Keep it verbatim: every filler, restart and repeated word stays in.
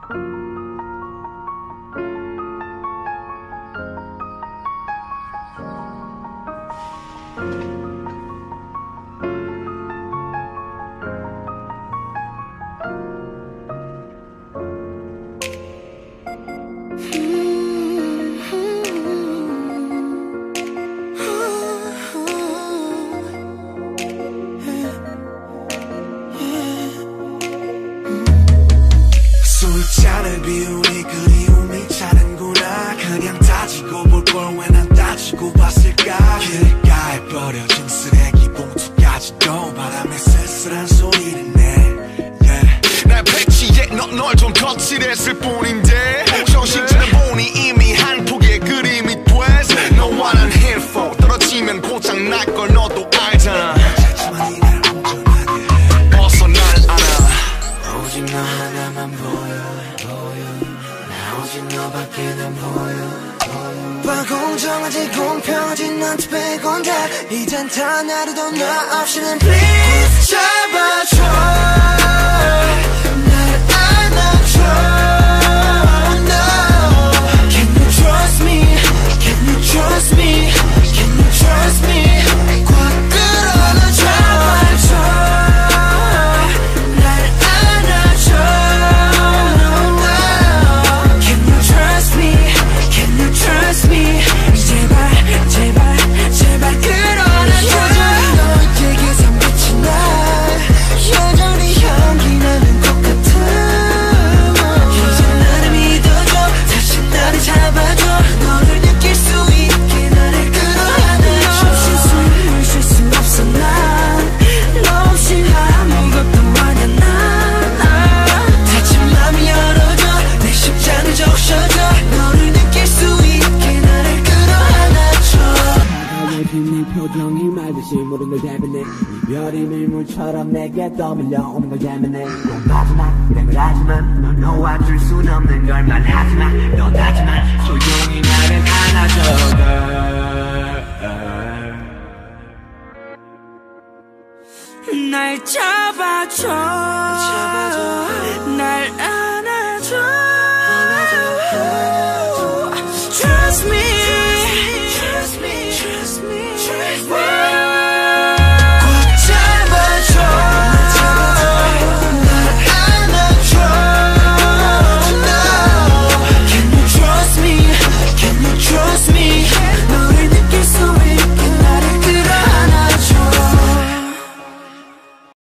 술잔을 비우니 그리움이 차는구나. 그냥 따지고 볼 걸 왜 난 따지고 봤을까. 길가에 버려진 쓰레기 봉투까지도 바람에 쓸쓸한 소리를 내. yeah. 날 패치해 널 좀 거칠했을 뿐인데 정신차려 보니 이미 한 폭의 그림이 돼. 너와 난 힐포 떨어지면 고장 날 걸 너도 알잖아. 하지만 이날 온전하게 벗어 날 안아. 오직 너 하나만 보여 보여. 나 오직 너밖에 난 보여. 봐 공정하지 공평하지 너한테 빼곤 다. 이젠 다 나르도 나 없이는 please 잡아줘. 나를 안아줘. no. Can you trust me? Can you trust me? Can you trust me? 꽉 끌어안아 잡아줘. 나를 안아줘. no, no. Can you trust me? Can you trust me? 제발 제발 제발 끌어안아줘. 너에게서 빛이 나. 여전히 향기 나는 것 같아. 이제 나를 믿어줘. 다시 나를 잡아줘. 너를 느낄 수 있게 나를 끌어안아줘. 너 없이 숨을 쉴 수 없어 난. 너 없이 아무것도 아냐 난. 다친 맘 열어줘. 내 심장을 적셔줘. 너를 느낄 수 있게 나를 끌어안아줘. 다가오신 네 표정이 말듯이 모든 걸 대변해. 이별이 밀물처럼 내게 떠밀려 오는 걸 대면해. 넌 마지막 이런 걸 하지만 넌 놓아줄 순 없는 걸 말하지마. 넌 하지만 소용이 나를 안아줘 girl. 날 잡아줘. 잡아줘.